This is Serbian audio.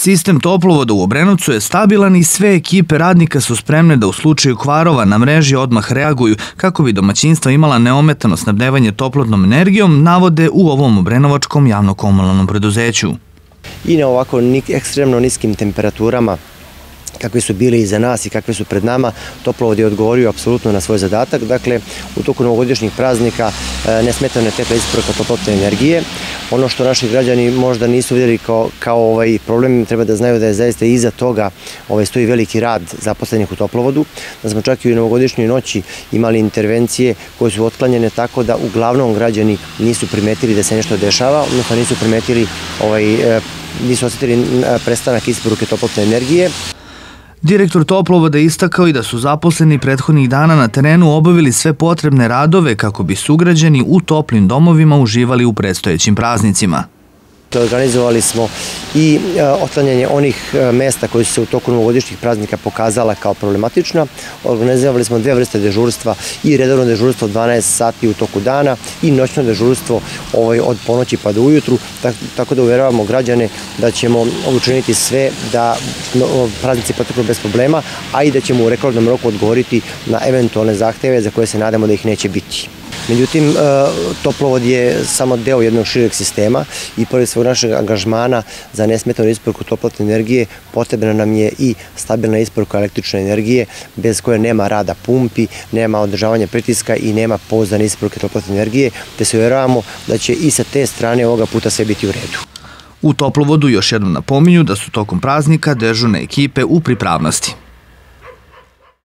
Sistem toplovoda u Obrenovcu je stabilan i sve ekipe radnika su spremne da u slučaju kvarova na mreži odmah reaguju kako bi domaćinstva imala neometano snabdevanje toplotnom energijom, navode u ovom obrenovačkom javno-komunalnom preduzeću. I na ovako ekstremno niskim temperaturama kakve su bile iza nas i kakve su pred nama, toplovod je odgovorio apsolutno na svoj zadatak. Dakle, u toku novogodišnjih praznika nesmetano je tepla isporuka toplotne energije. Ono što naši građani možda nisu vidjeli kao problem, treba da znaju da je zaista iza toga stoji veliki rad zaposlenih u toplovodu, da smo čak i u novogodišnjoj noći imali intervencije koje su otklanjene tako da uglavnom građani nisu primetili da se nešto dešava, odnosno nisu osjetili prestanak isporuke toplotne energije. Direktor toplovoda istakao i da su zaposleni prethodnih dana na terenu obavili sve potrebne radove kako bi sugrađani u toplim domovima uživali u predstojećim praznicima. Organizovali smo i otklanjanje onih mesta koji su se u toku novogodišnjih praznika pokazala kao problematična. Organizovali smo dve vrste dežurstva i redovno dežurstvo 12 sati u toku dana i noćno dežurstvo od ponoći pa do ujutru, tako da uveravamo građane da ćemo učiniti sve da praznici proteknu bez problema, a i da ćemo u rekordnom roku odgovoriti na eventualne zahteve za koje se nadamo da ih neće biti. Međutim, toplovod je samo deo jednog šireg sistema i pored svog našeg angažmana za nesmetanu isporuku toplotne energije potrebna nam je i stabilna isporuka električne energije bez koje nema rada pumpi, nema održavanja pritiska i nema pouzdane isporuke toplotne energije, te se uvjeravamo da će i sa te strane ovoga puta sve biti u redu. U toplovodu još jednom napominju da su tokom praznika dežurne ekipe u pripravnosti.